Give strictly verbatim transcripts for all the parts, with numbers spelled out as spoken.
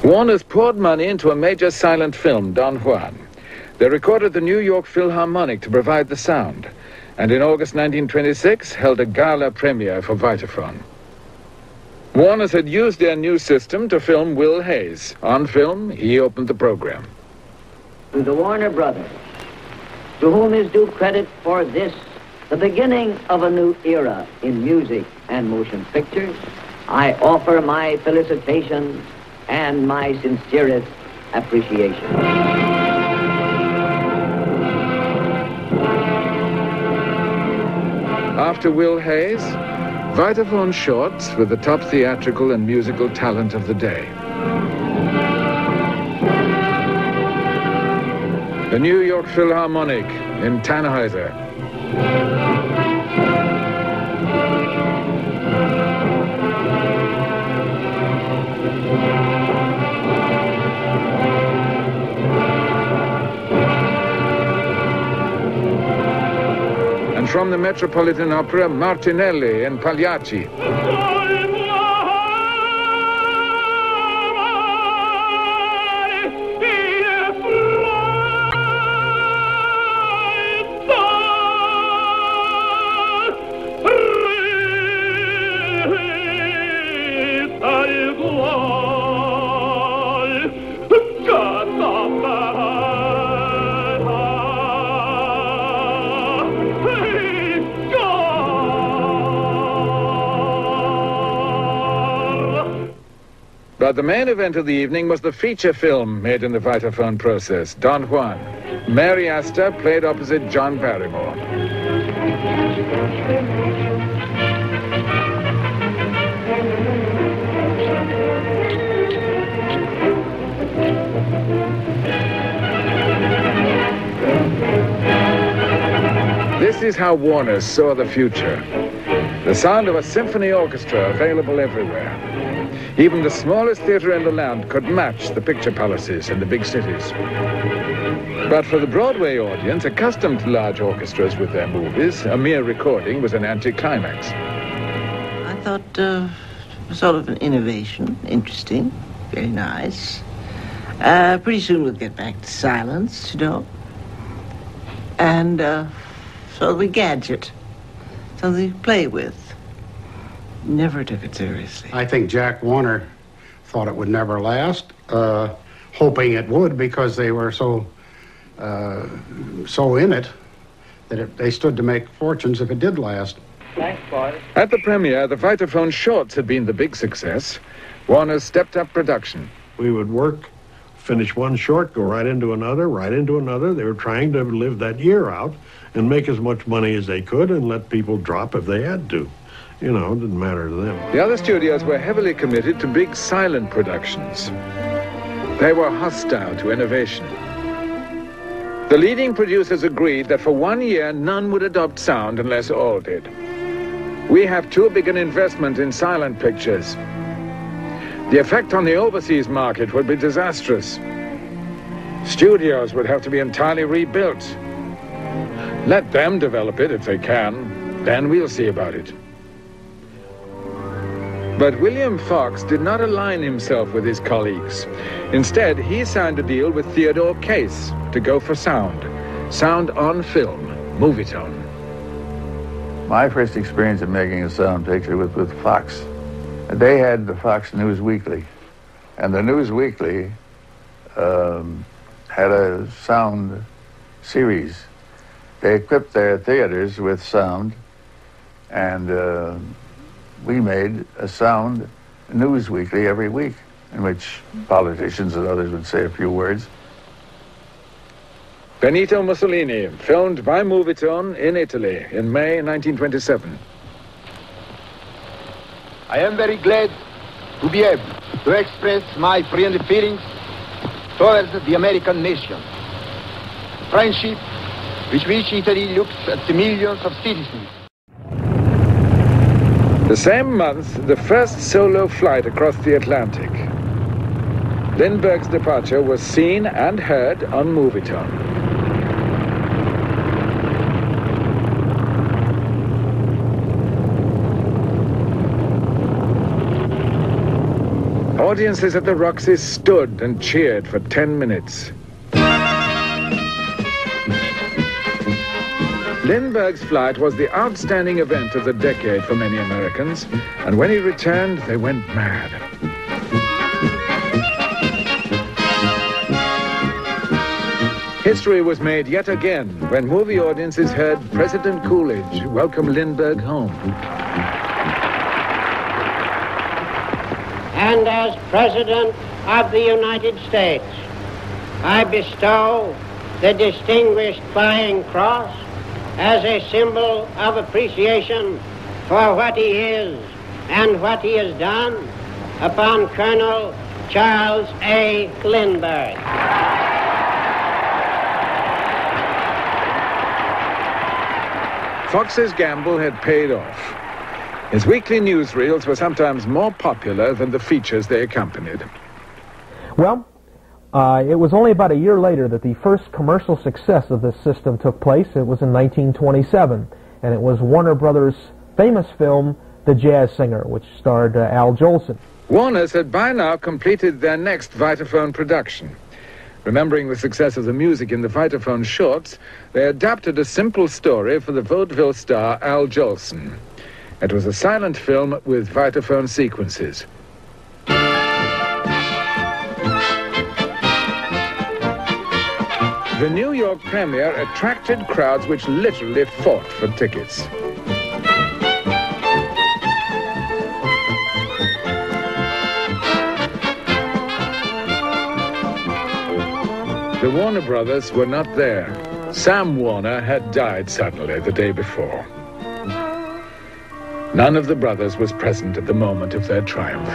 Warner's poured money into a major silent film, Don Juan. They recorded the New York Philharmonic to provide the sound, and in August nineteen twenty-six held a gala premiere for Vitaphone. Warner's had used their new system to film Will Hayes. On film, he opened the program. To the Warner brothers, to whom is due credit for this, the beginning of a new era in music and motion pictures, I offer my felicitations and my sincerest appreciation. After Will Hayes, Vitaphone shorts with the top theatrical and musical talent of the day. The New York Philharmonic in Tannhäuser. And from the Metropolitan Opera, Martinelli and Pagliacci. But the main event of the evening was the feature film made in the Vitaphone process, Don Juan. Mary Astor played opposite John Barrymore. This is how Warner saw the future. The sound of a symphony orchestra available everywhere. Even the smallest theater in the land could match the picture palaces in the big cities. But for the Broadway audience, accustomed to large orchestras with their movies, a mere recording was an anticlimax. I thought uh, sort of an innovation, interesting, very nice. Uh, pretty soon we'll get back to silence, you know. And uh, sort of a gadget, something to play with. Never took it seriously. I think Jack Warner thought it would never last, uh, hoping it would because they were so uh, so in it that it, they stood to make fortunes if it did last. Thanks, boys. At the premiere, the Vitaphone shorts had been the big success. Warner stepped up production. We would work, finish one short, go right into another, right into another. They were trying to live that year out and make as much money as they could and let people drop if they had to. You know, it didn't matter to them. The other studios were heavily committed to big silent productions. They were hostile to innovation. The leading producers agreed that for one year, none would adopt sound unless all did. We have too big an investment in silent pictures. The effect on the overseas market would be disastrous. Studios would have to be entirely rebuilt. Let them develop it if they can, then we'll see about it. But William Fox did not align himself with his colleagues. Instead, he signed a deal with Theodore Case to go for sound. Sound on film, Movietone. My first experience of making a sound picture was with Fox. They had the Fox News Weekly, and the News Weekly um, had a sound series. They equipped their theaters with sound, and uh, we made a sound news weekly every week in which politicians and others would say a few words. Benito Mussolini, filmed by Movietone in Italy in May nineteen twenty-seven. I am very glad to be able to express my friendly feelings towards the American nation. Friendship with which Italy looks at the millions of citizens. The same month, the first solo flight across the Atlantic. Lindbergh's departure was seen and heard on Movietone. Audiences at the Roxy stood and cheered for ten minutes. Lindbergh's flight was the outstanding event of the decade for many Americans, and when he returned, they went mad. History was made yet again when movie audiences heard President Coolidge welcome Lindbergh home. And as President of the United States, I bestow the Distinguished Flying Cross as a symbol of appreciation for what he is and what he has done upon Colonel Charles A. Lindbergh. Fox's gamble had paid off. His weekly newsreels were sometimes more popular than the features they accompanied. Well, uh, it was only about a year later that the first commercial success of this system took place. It was in nineteen twenty-seven, and it was Warner Brothers' famous film, The Jazz Singer, which starred uh, Al Jolson. Warner's had by now completed their next Vitaphone production. Remembering the success of the music in the Vitaphone shorts, they adapted a simple story for the vaudeville star Al Jolson. It was a silent film with Vitaphone sequences. The New York premiere attracted crowds which literally fought for tickets. The Warner brothers were not there. Sam Warner had died suddenly the day before. None of the brothers was present at the moment of their triumph.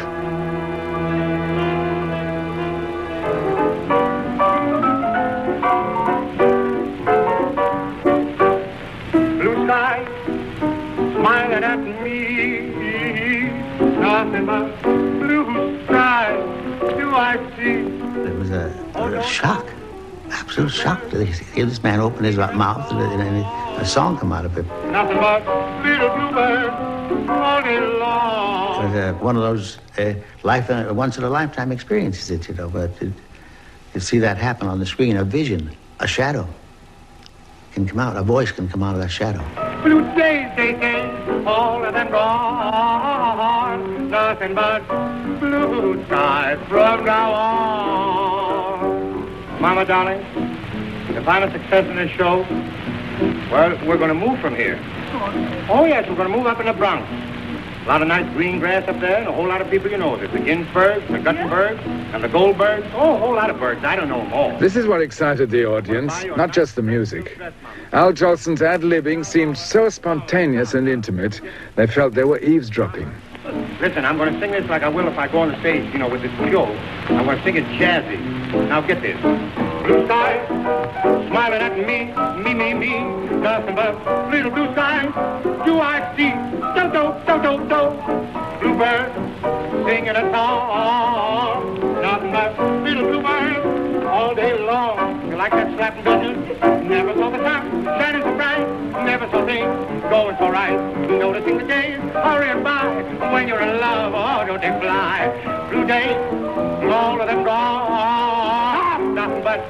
Blue sky, smiling at me, nothing but blue sky do I see. It was a, a shock. Absolute shock to hear this man open his mouth and, and, and a song come out of it. Nothing but little bluebird all day long. It was uh, one of those uh, life, uh, once-in-a-lifetime experiences, that, you know, but it, you see that happen on the screen, a vision, a shadow can come out, a voice can come out of that shadow. Blue days, they came, all of them gone. Nothing but blue skies from now on. Mama, darling, if I'm a success in this show, well, we're going to move from here. Oh, yes, we're going to move up in the Bronx. A lot of nice green grass up there, and a whole lot of people you know. There's the Ginsbergs, the Guttenbergs, and the Goldbergs. Oh, a whole lot of birds. I don't know them all. This is what excited the audience, not just the music. Al Jolson's ad-libbing seemed so spontaneous and intimate, they felt they were eavesdropping. Listen, I'm going to sing this like I will if I go on the stage, you know, with this show. I'm going to sing it jazzy. Now get this. Blue sky, smiling at me, me, me, me. Nothing but little blue skies do I see. Do, do, do, do, do. Bluebird singing a song. Nothing but little bluebird all day long. You like that slapping business? Never saw the sun shining so bright. Never saw things going so right. Noticing the days hurrying by. When you're in love, oh, don't they fly? Blue days, all of them gone. Nothing but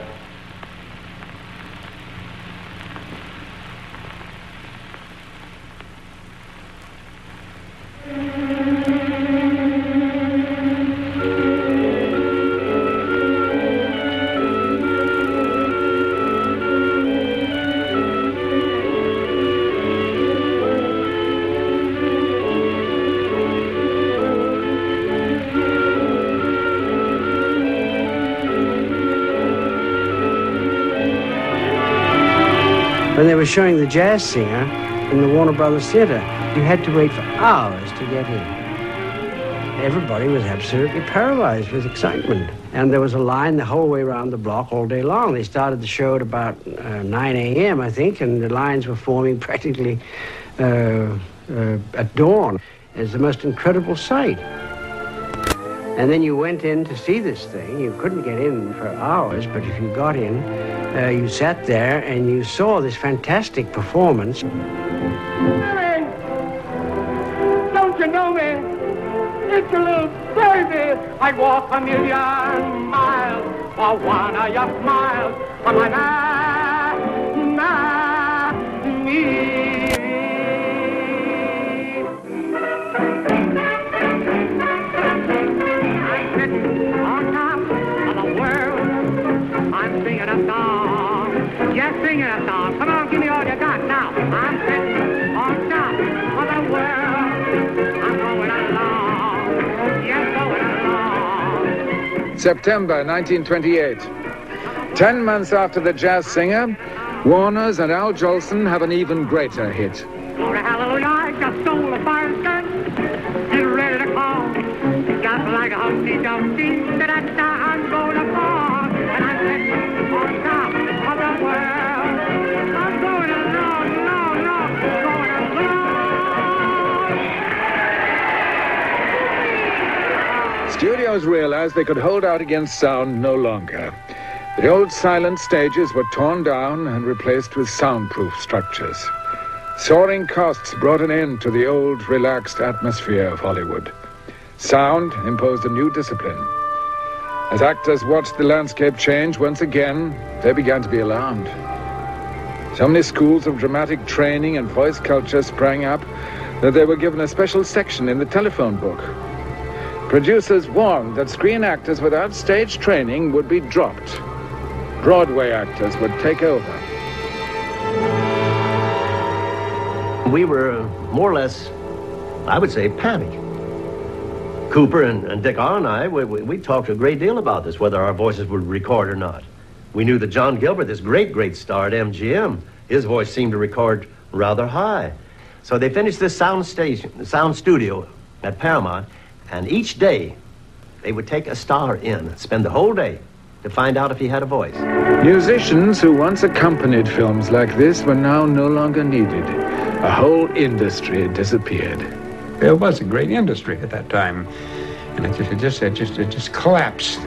when they were showing The Jazz Singer in the Warner Brothers Theater, you had to wait for hours to get in. Everybody was absolutely paralyzed with excitement. And there was a line the whole way around the block all day long. They started the show at about uh, nine a m, I think, and the lines were forming practically uh, uh, at dawn. It's the most incredible sight. And then you went in to see this thing. You couldn't get in for hours, but if you got in, uh, you sat there and you saw this fantastic performance. Hey, don't you know me? It's a little bird. baby, I'd walk a million miles for one of your smiles for my man, man, me. I'm sitting on top of the world. I'm singing a song, just singing a song. Come on, give me all you got now. I'm sitting on top of the world. I'm going along, yes, going along. September nineteen twenty-eight. Ten months after The Jazz Singer, Warner's and Al Jolson have an even greater hit. Glory, hallelujah, I just stole a fire skirt. Get ready to call. Just like a Humpty Dumpty, da-da-da, I'm going to fall. And I'm sitting on top of the world. I'm going along, along, along, going along. Studios realized they could hold out against sound no longer. The old silent stages were torn down and replaced with soundproof structures. Soaring costs brought an end to the old, relaxed atmosphere of Hollywood. Sound imposed a new discipline. As actors watched the landscape change once again, they began to be alarmed. So many schools of dramatic training and voice culture sprang up that they were given a special section in the telephone book. Producers warned that screen actors without stage training would be dropped. Broadway actors would take over. We were more or less, I would say, panicked. Cooper and, and Dick R and I, we, we, we talked a great deal about this, whether our voices would record or not. We knew that John Gilbert, this great, great star at M G M, his voice seemed to record rather high. So they finished this sound station, sound studio at Paramount, and each day they would take a star in, spend the whole day to find out if he had a voice. Musicians who once accompanied films like this were now no longer needed. A whole industry had disappeared. It was a great industry at that time, and it just, it just, it just, it just collapsed.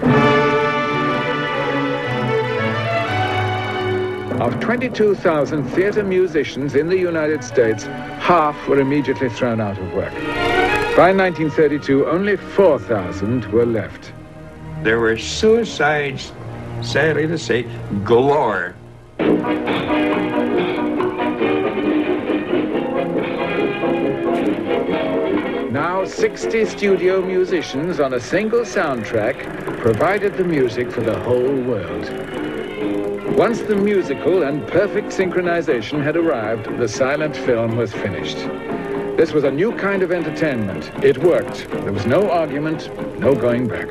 Of twenty-two thousand theater musicians in the United States, half were immediately thrown out of work. By nineteen thirty-two, only four thousand were left. There were suicides, sadly to say, galore. Now sixty studio musicians on a single soundtrack provided the music for the whole world. Once the musical and perfect synchronization had arrived, the silent film was finished. This was a new kind of entertainment. It worked. There was no argument, no going back.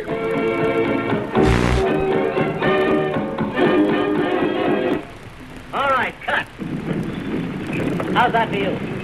All right, cut. How's that for you?